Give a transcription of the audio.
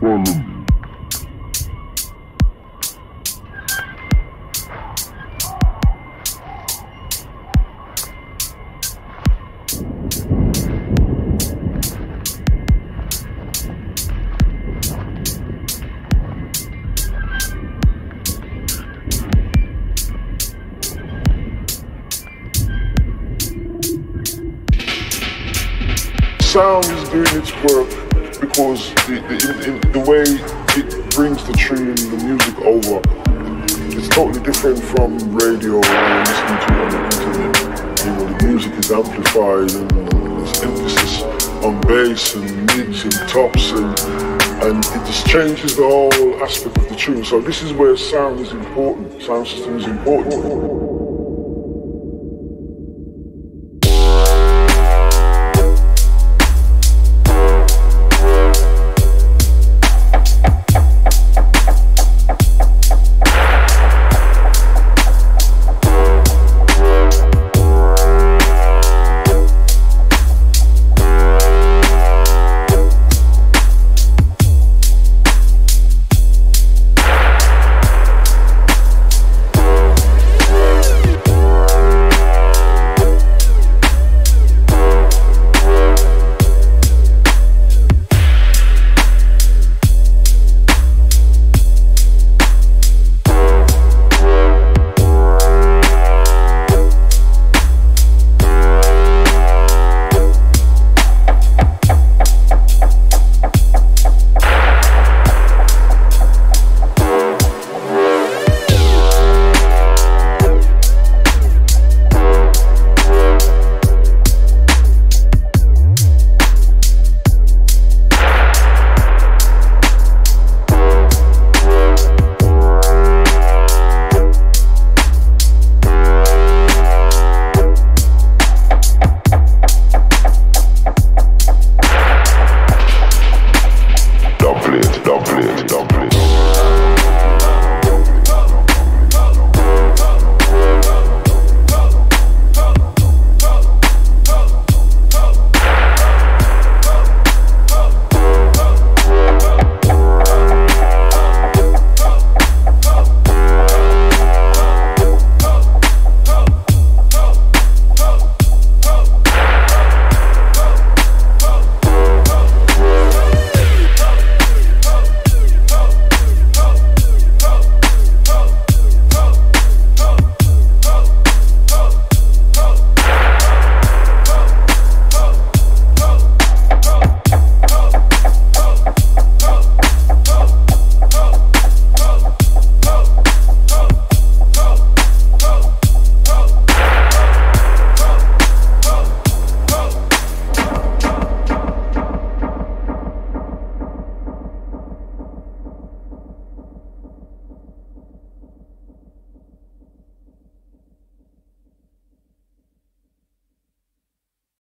Sound is doing its work because the way it brings the tune, the music over, it's totally different from radio or listening to it on the internet. You know, the music is amplified and there's emphasis on bass and mids and tops and it just changes the whole aspect of the tune. So this is where sound is important, sound system is important.